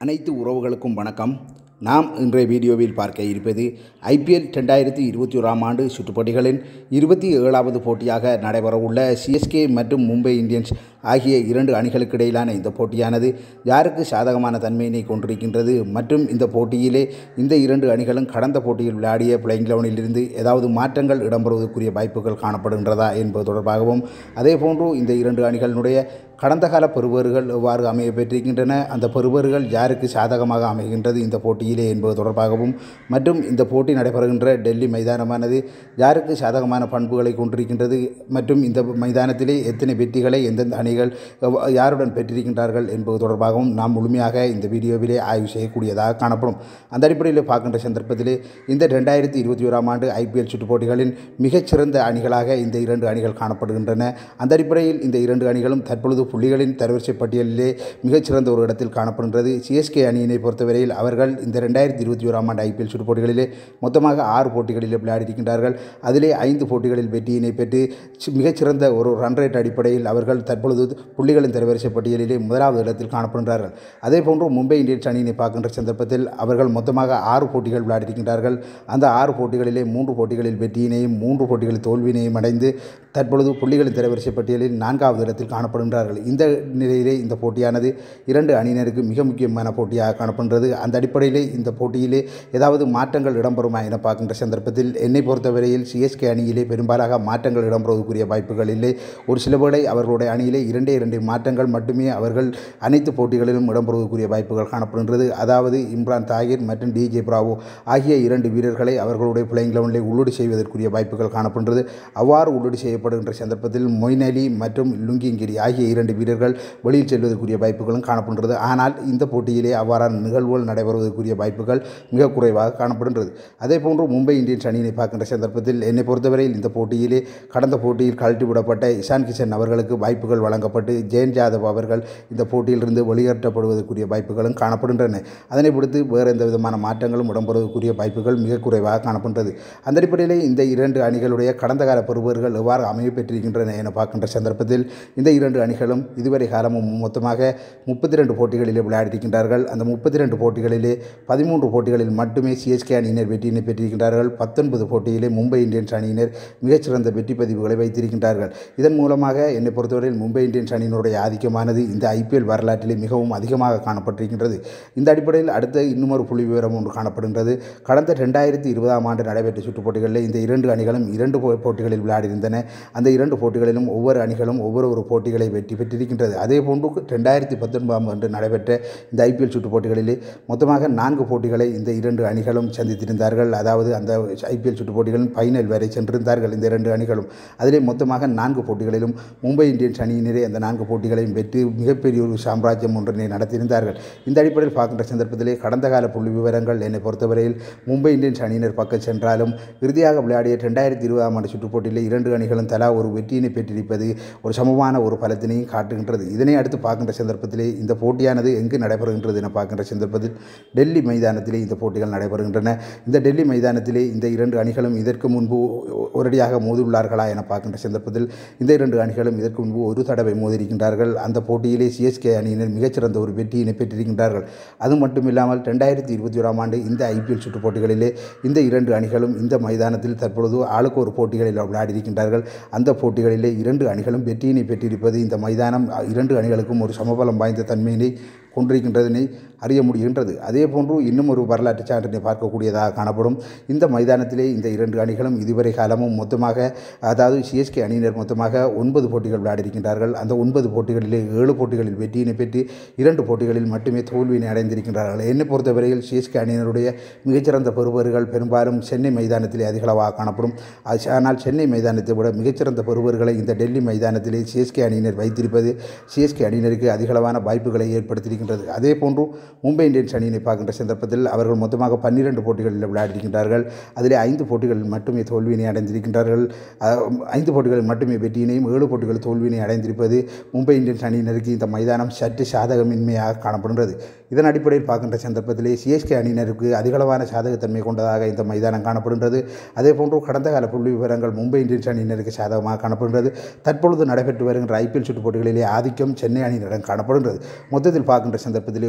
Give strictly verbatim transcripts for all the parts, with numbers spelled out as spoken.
அனைத்து உறவுகளுக்கும் வணக்கம். நாம் இன்றைய வீடியோவில் பார்க்க இருப்பது ஐபிஎல் ரெண்டாயிரத்தி இருபத்தி ஓராம் ஆண்டு சுற்றுப்போட்டிகளின் இருபத்தி ஏழாவது போட்டியாக நடைபெறவுள்ள சிஎஸ்கே மற்றும் மும்பை இந்தியன்ஸ் ஆகிய இரண்டு அணிகளுக்கு இடையிலான இந்த போட்டியானது யாருக்கு சாதகமான தன்மையினை கொண்டிருக்கின்றது மற்றும் இந்த போட்டியிலே இந்த இரண்டு அணிகளும் கடந்த போட்டியில் விளையாடிய பிளேயிங் லெவனிலிருந்து ஏதாவது மாற்றங்கள் இடம்பெறுவதற்குரிய வாய்ப்புகள் காணப்படுகின்றதா என்பது தொடர்பாகவும், அதேபோன்று இந்த இரண்டு அணிகளினுடைய கடந்த கால பெறுபேறுகள் எவ்வாறு அமைய பெற்றிருக்கின்றன, அந்த பெறுபேறுகள் யாருக்கு சாதகமாக அமைகின்றது இந்த போட்டியிலே என்பது தொடர்பாகவும், மற்றும் இந்த போட்டி நடைபெறுகின்ற டெல்லி மைதானமானது யாருக்கு சாதகமான பண்புகளை கொண்டிருக்கின்றது மற்றும் இந்த மைதானத்திலே எத்தனை வெற்றிகளை எந்தெந்த அணிகள் யாருடன் பெற்றிருக்கின்றார்கள் என்பது தொடர்பாகவும் நாம் முழுமையாக இந்த வீடியோவிலே ஆய்வு செய்யக்கூடியதாக காணப்படும். அந்த அடிப்படையில் பார்க்கின்ற சந்தர்ப்பத்திலே இந்த ரெண்டாயிரத்தி இருபத்தி ஓராம் ஆண்டு ஐபிஎல் சுற்றுப் போட்டிகளின் மிகச்சிறந்த அணிகளாக இந்த இரண்டு அணிகள் காணப்படுகின்றன. அந்த அடிப்படையில் இந்த இரண்டு அணிகளும் தற்பொழுது புள்ளிகளின் தரவரிசை பட்டியலிலே மிகச்சிறந்த ஒரு இடத்தில் காணப்படுகின்றது. சிஎஸ்கே அணியினை பொறுத்தவரையில் அவர்கள் இந்த ரெண்டாயிரத்தி இருபத்தி ஓராம் ஆண்டு ஐபிஎல் சுற்றுப் போட்டிகளிலே மொத்தமாக ஆறு போட்டிகளில் விளையாடியிருக்கின்றார்கள். அதிலே ஐந்து போட்டிகளில் வெற்றியினை பெற்று மிகச்சிறந்த ஒரு ரன் ரேட் அடிப்படையில் அவர்கள் தற்பொழுது புள்ளிகளின் தரவரிசை பட்டியலிலே முதலாவது இடத்தில் காணப்படுகின்றார்கள். அதேபோன்று மும்பை இந்தியன்ஸ் அணியினை பார்க்கின்ற சந்தர்ப்பத்தில் அவர்கள் மொத்தமாக ஆறு போட்டிகள் விளையாடியிருக்கின்றார்கள். அந்த ஆறு போட்டிகளிலே மூன்று போட்டிகளில் வெற்றியினையும் மூன்று போட்டிகளில் தோல்வியினையும் அடைந்து தற்பொழுது புள்ளிகளின் தரவரிசை பட்டியலில் நான்காவது இடத்தில் காணப்படுகின்றார்கள். இந்த நிலையிலே இந்த போட்டியானது இரண்டு அணியினருக்கு மிக முக்கியமான போட்டியாக காணப்படுகிறது. அந்த அடிப்படையிலே இந்த போட்டியிலே ஏதாவது மாற்றங்கள் இடம்பெறுமா என பார்க்கின்ற சந்தர்ப்பத்தில் என்னை பொறுத்தவரையில் சிஎஸ்கே அணியிலே பெரும்பாலாக மாற்றங்கள் இடம்பெறுவதற்குரிய வாய்ப்புகள் இல்லை. ஒரு சில வேளை அவர்களுடைய அணியிலே இரண்டே இரண்டு மாற்றங்கள் மட்டுமே அவர்கள் அனைத்து போட்டிகளிலும் இடம்பெறுவதற்குரிய வாய்ப்புகள் காணப்படுகின்றது. அதாவது இம்ரான் தாகிர் மற்றும் டிஜே பிராவோ ஆகிய இரண்டு வீரர்களை அவர்களுடைய பிளேயிங் லெவனிலே உள்ளீடு செய்வதற்குரிய வாய்ப்புகள் காணப்படுகின்றது. அவ்வாறு உள்ளீடு செய்யப்படுகின்ற சந்தர்ப்பத்தில் மொயின் அலி மற்றும் லுங்கிங்கிரி ஆகிய இரண்டு வீரர்கள் வெளியில் செல்வதற்குரிய வாய்ப்புகளும் காணப்படுகிறது. ஆனால் இந்த போட்டியிலே அவ்வாறான நிகழ்வுகள் நடைபெறுவதற்குரிய வாய்ப்புகள் மிக குறைவாக காணப்படுகின்றது. அதேபோன்று மும்பை இந்தியன்ஸ் அணியினை பார்க்கின்ற சந்தர்ப்பத்தில் என்னை பொறுத்தவரையில் இந்த போட்டியிலே கடந்த போட்டியில் கழட்டிவிடப்பட்ட இஷான் கிஷன் அவர்களுக்கு வாய்ப்புகள் வழங்கப்பட்டு ஜெயன் ஜாதவ் அவர்கள் இந்த போட்டியிலிருந்து வெளியேற்றப்படுவதற்குரிய வாய்ப்புகளும் காணப்படுகின்றன. அதனை பொறுத்து வேறு எந்த விதமான மாற்றங்களும் இடம்பெறுவதற்குரிய வாய்ப்புகள் மிக குறைவாக காணப்படுகிறது. அந்த அடிப்படையிலே இந்த இரண்டு அணிகளுடைய கடந்த கால பெறுபேறுகள் எவ்வாறு அமைய பெற்றிருக்கின்றன என பார்க்கின்ற சந்தர்ப்பத்தில் இந்த இரண்டு அணிகளும் இதுவரை காலமும் மொத்தமாக முப்பத்தி ரெண்டு போட்டிகளிலே விளையாடியிருக்கின்றார்கள். அந்த முப்பத்தி ரெண்டு போட்டிகளிலே பதிமூன்று போட்டிகளில் மட்டுமே சிஎஸ்கே அணியினர் வெற்றியினை பெற்றிருக்கின்றார்கள். பத்தொன்பது போட்டியிலே மும்பை இந்தியன்ஸ் அணியினர் மிகச்சிறந்த வெற்றி பதிவுகளை வைத்திருக்கின்றார்கள். இதன் மூலமாக என்னை பொறுத்தவரையில் மும்பை இந்தியன்ஸ் அணியினுடைய ஆதிக்கமானது இந்த ஐபிஎல் வரலாற்றிலே மிகவும் அதிகமாக காணப்பட்டிருக்கின்றது. இந்த அடிப்படையில் அடுத்த இன்னும் ஒரு புள்ளி விவரம் ஒன்று காணப்படுகின்றது. கடந்த ரெண்டாயிரத்தி இருபதாம் ஆண்டு நடைபெற்ற சுற்றுப் போட்டிகளில் இந்த இரண்டு அணிகளும் இரண்டு போட்டிகளில் விளையாடியிருந்தன. அந்த இரண்டு போட்டிகளிலும் ஒவ்வொரு அணிகளும் ஒவ்வொரு ஒரு போட்டிகளை வெற்றி பெற்றிருக்கின்றது. அதேபோன்று ரெண்டாயிரத்தி பத்தொன்பதாம் ஆண்டு நடைபெற்ற இந்த ஐபிஎல் சுற்றுப் போட்டிகளிலே மொத்தமாக நான்கு போட்டிகளை இந்த இரண்டு அணிகளும் சந்தித்திருந்தார்கள். அதாவது அந்த ஐபிஎல் சுற்றுப் போட்டிகளின் ஃபைனல் வரை சென்றிருந்தார்கள் இந்த இரண்டு அணிகளும். அதிலே மொத்தமாக நான்கு போட்டிகளிலும் மும்பை இந்தியன்ஸ் அணியினரே அந்த நான்கு போட்டிகளையும் வெற்றி மிகப்பெரிய ஒரு சாம்ராஜ்யம் ஒன்றினை நடத்தியிருந்தார்கள். இந்த அடிப்படையில் பார்க்கின்ற சந்தர்ப்பத்திலே கடந்த கால புள்ளி விவரங்கள் என்னை பொறுத்தவரையில் மும்பை இந்தியன்ஸ் அணியினர் பக்கம் சென்றாலும் இறுதியாக விளையாடிய ரெண்டாயிரத்தி இருபதாம் ஆண்டு சுற்றுப் போட்டியில் இரண்டு அணிகளும் தலா ஒரு வெற்றியினை பெற்றிருப்பது ஒரு சமமான ஒரு பலத்தினையும் காட்டுகின்றது. இதனை அடுத்து பார்க்கின்ற சந்தர்ப்பத்திலே இந்த போட்டியானது எங்கு நடைபெறுகின்றது என பார்க்கின்ற சந்தர்ப்பத்தில் டெல்லி மைதானத்திலே இந்த போட்டிகள் நடைபெறுகின்றன. இந்த டெல்லி மைதானத்திலே இந்த இரண்டு அணிகளும் இதற்கு முன்பு ஒரடியாக மோதியுள்ளார்களா என பார்க்கின்ற சந்தர்ப்பத்தில் இந்த இரண்டு அணிகளும் இதற்கு முன்பு ஒரு தடவை மோதியிருக்கின்றார்கள். அந்த போட்டியிலே சிஎஸ்கே அணியினர் மிகச்சிறந்த ஒரு வெற்றியினை பெற்றிருக்கின்றார்கள். அது மட்டும் இல்லாமல் ரெண்டாயிரத்தி இருபத்தி ஓராம் ஆண்டு இந்த ஐபிஎல் சுற்றுப் போட்டிகளிலே இந்த இரண்டு அணிகளும் இந்த மைதானத்தில் தற்பொழுது ஆளுக்கு ஒரு போட்டிகளில் விளையாடியிருக்கின்றார்கள். அந்த போட்டிகளிலே இரண்டு அணிகளும் வெற்றியினை பெற்றிருப்பது இந்த மைதானம் இரண்டு அணிகளுக்கும் ஒரு சமபலம் வாய்ந்த தன்மையினை கொண்டிருக்கின்றதனை அறிய முடிகின்றது. அதே போன்று இன்னும் ஒரு வரலாற்று சான்றினை பார்க்கக்கூடியதாக காணப்படும். இந்த மைதானத்திலே இந்த இரண்டு அணிகளும் இதுவரை காலமும் மொத்தமாக, அதாவது சிஎஸ்கே அணியினர் மொத்தமாக ஒன்பது போட்டிகள் விளையாடியிருக்கின்றார்கள். அந்த ஒன்பது போட்டிகளிலே ஏழு போட்டிகளில் வெற்றியினை பெற்று இரண்டு போட்டிகளில் மட்டுமே தோல்வியினை அடைந்திருக்கின்றார்கள். என்னை பொறுத்தவரையில் சிஎஸ்கே அணியினருடைய மிகச்சிறந்த பெறுபேறுகள் பெரும்பாலும் சென்னை மைதானத்திலே அதிகளவாக காணப்படும். ஆனால் சென்னை மைதானத்தை விட மிகச்சிறந்த பெறுபேறுகளை இந்த டெல்லி மைதானத்திலே சிஎஸ்கே அணியினர் வைத்திருப்பது சிஎஸ்கே அணியினருக்கு அதிகளவான வாய்ப்புகளை ஏற்படுத்தியிருக்கின்றது. அதே போன்று மும்பை இந்தியன்ஸ் அணியினை பார்க்கின்ற சந்தர்ப்பத்தில் அவர்கள் மொத்தமாக பன்னிரண்டு போட்டிகளில் விளையாடியிருக்கின்றார்கள். அதிலே ஐந்து போட்டிகளில் மட்டுமே தோல்வியினை அடைந்திருக்கின்றார்கள். ஐந்து போட்டிகளில் மட்டுமே வெற்றியினையும் ஏழு போட்டிகள் தோல்வியினை அடைந்திருப்பது மும்பை இந்தியன்ஸ் அணியினருக்கு இந்த மைதானம் சற்று சாதகமின்மையாக காணப்படுகின்றது. இதன் அடிப்படையில் பார்க்கின்ற சந்தர்ப்பத்திலே சிஎஸ்கே அணியினருக்கு அதிகளவான சாதகத்தன்மை கொண்டதாக இந்த மைதானம் காணப்படுகின்றது. அதேபோன்று கடந்த கால புள்ளி விவரங்கள் மும்பை இந்தியன்ஸ் அணியினருக்கு சாதகமாக காணப்படுகின்றது. தற்பொழுது நடைபெற்று வருகின்ற ஐபிஎல் சுற்றுப் போட்டிகளிலே ஆதிக்கம் சென்னை அணியினரிடம் காணப்படுகின்றது. மொத்தத்தில் பார்க்கின்ற சந்தர்ப்பத்திலே ஒவ்வொரு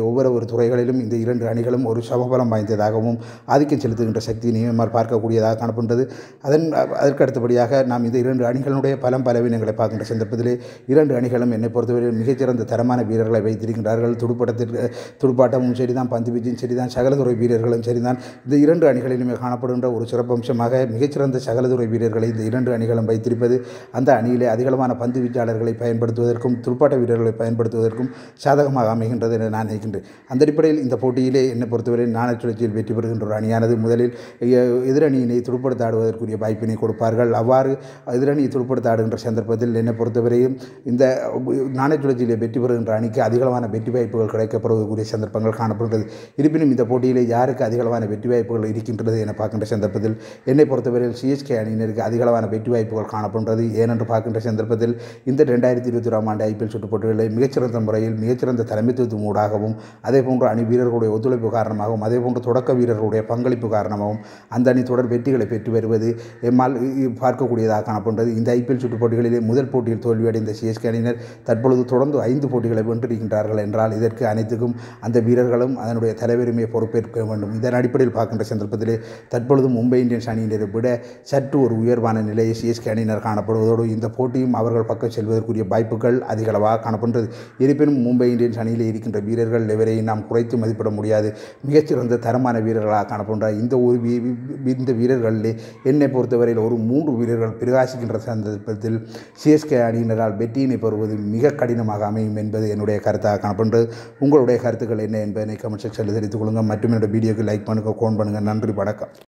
ஒவ்வொரு துறைகளிலும் இந்த இரண்டு அணிகளும் ஒரு சமபலம் வாய்ந்ததாகவும் ஆதிக்கம் செலுத்துகின்ற சக்தியினையும் நம்மால் பார்க்கக்கூடியதாக காணப்படுகிறது. அதன் அதற்கு அடுத்தபடியாக நாம் இந்த இரண்டு அணிகளுடைய பலம் பலவீனங்களை பார்க்கின்ற சந்தர்ப்பத்திலே இரண்டு அணிகளும் என்னை பொறுத்தவரை மிகச்சிறந்த தரமான வீரர்களை வைத்திருக்கின்றார்கள். துடுப்பாட்டத்திற்கு துடுப்பாட்டமும் சரிதான், பந்து வீச்சும் சரிதான், சகலதுறை வீரர்களும் சரிதான். இந்த இரண்டு அணிகளிலுமே காணப்படுகின்ற ஒரு சிறப்பம்சமாக மிகச்சிறந்த சகலதுறை வீரர்களை இந்த இரண்டு அணிகளும் வைத்திருப்பது அந்த அணியிலே அதிகளவான பந்து வீச்சாளர்களை பயன்படுத்துவதற்கும் துடுப்பாட்ட வீரர்களை பயன்படுத்துவதற்கும் சாதகமாக அமைகின்றது என நான் நினைக்கின்றேன். அந்த அடிப்படையில் இந்த போட்டியிலே என்னை பொறுத்தவரை நாணய சுழற்சியில் வெற்றி பெறுகின்ற ஒரு அணியானது முதலில் எதிரணியினை துடுப்படுத்த ஆடுவதற்குரிய வாய்ப்பினை கொடுப்பார்கள். அவ்வாறு எதிரணியை துடுப்படுத்த ஆடுகின்ற சந்தர்ப்பத்தில் என்னை பொறுத்தவரையும் இந்த நாணய சுழற்சியிலே வெற்றி பெறுகின்ற அணிக்கு அதிகளவான வெற்றி வாய்ப்புகள் கிடைக்கப்படுவதற்குரிய சந்தர்ப்பங்கள் காணப்படுகிறது. இருப்பினும் இந்த போட்டியிலே யாருக்கு அதிகளவான வெற்றி வாய்ப்புகள் இருக்கின்றது என பார்க்கின்ற சந்தர்ப்பத்தில் என்னை பொறுத்தவரையில் சிஎஸ்கே அணியினருக்கு அதிகளவான வெற்றி வாய்ப்புகள் காணப்படுகிறது. ஏனென்று பார்க்கின்ற சந்தர்ப்பத்தில் இந்த ரெண்டாயிரத்தி இருபத்தி ஓராம் ஆண்டு ஐபிஎல் சுற்றுப் போட்டிகளை மிகச்சிறந்த முறையில் மிகச்சிறந்த தலைமைத்துவம் ஊடாகவும் அதே போன்று அணி வீரர்களுடைய ஒத்துழைப்பு காரணமாகவும் அதே போன்று தொடக்க வீரர்களுடைய பங்களிப்பு காரணமாகவும் அந்த அணி தொடர் வெற்றிகளை பெற்று வருவது எம்மால் பார்க்கக்கூடியதாக காணப்படுகிறது. இந்த ஐபிஎல் சுற்றுப் போட்டிகளிலே முதல் போட்டியில் தோல்வியடைந்த சிஎஸ்கே அணியினர் தற்பொழுது தொடர்ந்து ஐந்து போட்டிகளை வென்றிருக்கின்றார்கள் என்றால் இதற்கு அனைத்துக்கும் அந்த வீரர்களும் அதனுடைய தலைவருமே பொறுப்பேற்க வேண்டும். இதன் அடிப்படையில் பார்க்கின்ற சந்தர்ப்பத்திலே தற்பொழுது மும்பை இந்தியன்ஸ் அணியினரை விட சற்று ஒரு உயர்வான நிலையை சிஎஸ்கே அணியினர் காணப்படுவதோடு இந்த போட்டியும் அவர்கள் பக்கம் செல்வதற்குரிய வாய்ப்புகள் அதிகளவாக காணப்படுகிறது. இருப்பினும் மும்பை இந்தியன்ஸ் அணியில் இருக்கின்ற வீரர்கள் எவரையும் நாம் குறைத்து மதிப்பிட முடியாது. மிகச்சிறந்த தரமான வீரர்களாக காணப்படுகின்ற இந்த ஒரு இந்த வீரர்களிலே என்னை பொறுத்தவரையில் ஒரு மூன்று வீரர்கள் பிரகாசிக்கின்ற சந்தர்ப்பத்தில் சிஎஸ்கே அணியினரால் வெற்றியினை பெறுவது மிக கடினமாக அமையும் என்பது என்னுடைய கருத்தாக காணப்படுகிறது. உங்களுடைய கருத்துக்கள் என்ன என்பதை கமெண்ட் செக்ஷனில் தெரிவித்துக் கொள்ளுங்கள். மற்றும் என்னுடைய வீடியோக்கு லைக் பண்ணுங்கள், கமெண்ட் பண்ணுங்கள். நன்றி, வணக்கம்.